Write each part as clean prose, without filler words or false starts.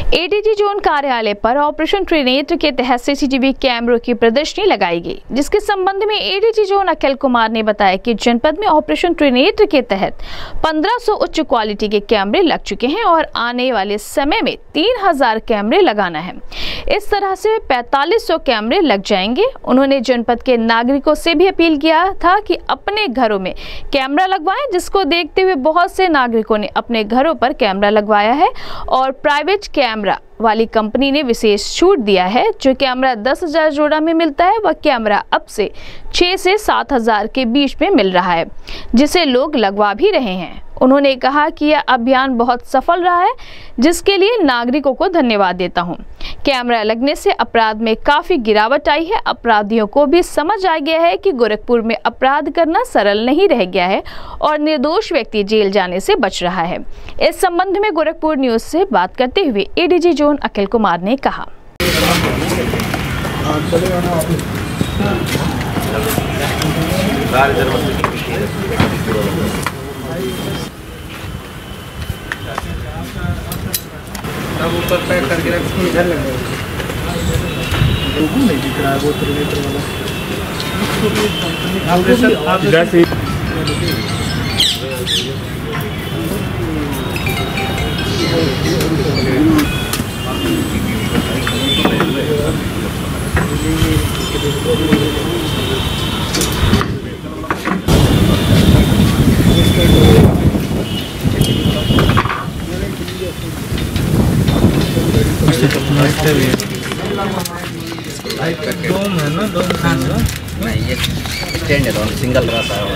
ADG zone कार्यालय पर operation Trinetra के तहत सीसीटीवी कैमरों की प्रदर्शनी लगाई गई, जिसके संबंध में एडीजी जोन अखिल कुमार ने बताया कि जनपद में ऑपरेशन त्रिनेत्र के तहत 1500 उच्च क्वालिटी के कैमरे लग चुके हैं और आने वाले समय में 3000 कैमरे लगाना है। इस तरह से 4500 कैमरे लग जाएंगे। उन्होंने जनपद के नागरिकों से भी अपील किया था कि अपने घरों में कैमरा लगवाएं, जिसको देखते हुए बहुत से नागरिकों ने अपने घरों पर कैमरा लगवाया है और प्राइवेट कैमरा वाली कंपनी ने विशेष छूट दिया है। जो कैमरा 10,000 जोड़ा में मिलता है वह कैमरा अब से 6 से 7,000 के बीच में मिल रहा है, जिसे लोग लगवा भी रहे हैं। उन्होंने कहा कि यह अभियान बहुत सफल रहा है, जिसके लिए नागरिकों को धन्यवाद देता हूं। कैमरा लगने से अपराध में काफी गिरावट आई है। अपराधियों को भी समझ आ गया है कि गोरखपुर में अपराध करना सरल नहीं रह गया है और निर्दोष व्यक्ति जेल जाने से बच रहा है। इस संबंध में गोरखपुर न्यूज से बात करते हुए एडीजी जोन अखिल कुमार ने कहा, अब ऊपर पैक करके रखो, इधर लगे नहीं दिख रहा है वो त्रिनेत्र वाला। डोम है ना, डोम खान है नहीं, ये स्टैंड है, दोनों सिंगल रहता है।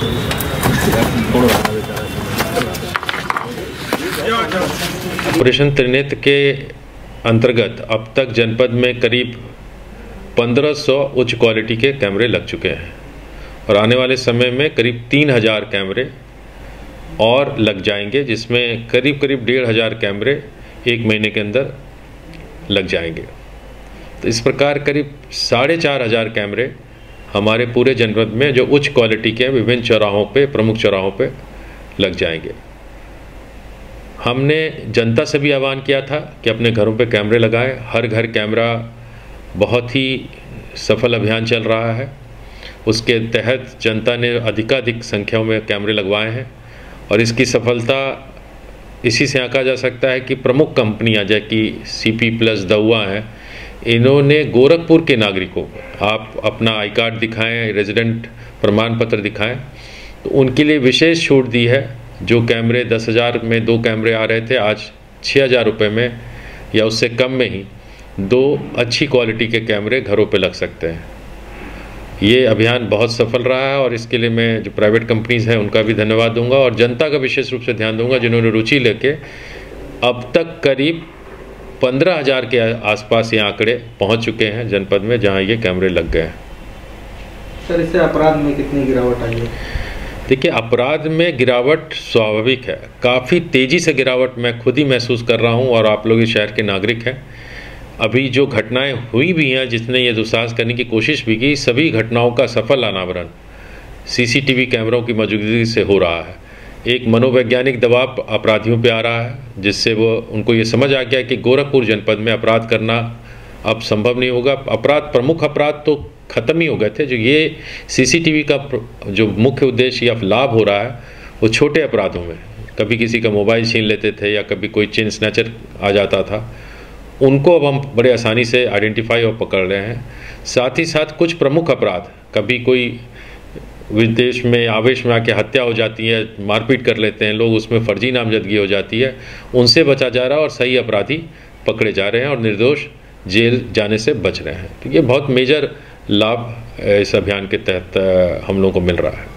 ऑपरेशन त्रिनेत्र के अंतर्गत अब तक जनपद में करीब 1500 उच्च क्वालिटी के कैमरे लग चुके हैं और आने वाले समय में करीब 3000 कैमरे और लग जाएंगे, जिसमें करीब 1500 कैमरे एक महीने के अंदर लग जाएंगे। तो इस प्रकार करीब 4500 कैमरे हमारे पूरे जनपद में जो उच्च क्वालिटी के विभिन्न चौराहों पे, प्रमुख चौराहों पे लग जाएंगे। हमने जनता से भी आह्वान किया था कि अपने घरों पे कैमरे लगाएं। हर घर कैमरा बहुत ही सफल अभियान चल रहा है। उसके तहत जनता ने अधिकाधिक संख्या में कैमरे लगवाए हैं और इसकी सफलता इसी से आंका जा सकता है कि प्रमुख कंपनियां जैसे कि सीपी प्लस दहुआ हैं, इन्होंने गोरखपुर के नागरिकों को आप अपना आई कार्ड दिखाएं, रेजिडेंट प्रमाण पत्र दिखाएं, तो उनके लिए विशेष छूट दी है। जो कैमरे 10,000 में 2 कैमरे आ रहे थे, आज 6,000 रुपये में या उससे कम में ही 2 अच्छी क्वालिटी के कैमरे घरों पे लग सकते हैं। ये अभियान बहुत सफल रहा है और इसके लिए मैं जो प्राइवेट कंपनीज़ हैं उनका भी धन्यवाद दूंगा और जनता का विशेष रूप से ध्यान दूंगा, जिन्होंने रुचि लेके अब तक करीब 15,000 के आसपास ये आंकड़े पहुंच चुके हैं जनपद में, जहां ये कैमरे लग गए हैं। सर, इससे अपराध में कितनी गिरावट आई है? देखिए, अपराध में गिरावट स्वाभाविक है, काफ़ी तेज़ी से गिरावट मैं खुद ही महसूस कर रहा हूं और आप लोग इस शहर के नागरिक हैं। अभी जो घटनाएं हुई भी हैं, जिसने ये दुस्साहस करने की कोशिश भी की, सभी घटनाओं का सफल अनावरण सीसीटीवी कैमरों की मौजूदगी से हो रहा है। एक मनोवैज्ञानिक दबाव अपराधियों पे आ रहा है, जिससे वो उनको ये समझ आ गया कि गोरखपुर जनपद में अपराध करना अब संभव नहीं होगा। अपराध, प्रमुख अपराध तो ख़त्म ही हो गए थे। जो ये सीसीटीवी का जो मुख्य उद्देश्य या लाभ हो रहा है वो छोटे अपराधों में, कभी किसी का मोबाइल छीन लेते थे या कभी कोई चेन स्नैचर आ जाता था, उनको अब हम बड़े आसानी से आइडेंटिफाई और पकड़ रहे हैं। साथ ही साथ कुछ प्रमुख अपराध, कभी कोई विदेश में आवेश में आके हत्या हो जाती है, मारपीट कर लेते हैं लोग, उसमें फर्जी नामजदगी हो जाती है, उनसे बचा जा रहा है और सही अपराधी पकड़े जा रहे हैं और निर्दोष जेल जाने से बच रहे हैं। तो ये बहुत मेजर लाभ इस अभियान के तहत हम लोगों को मिल रहा है।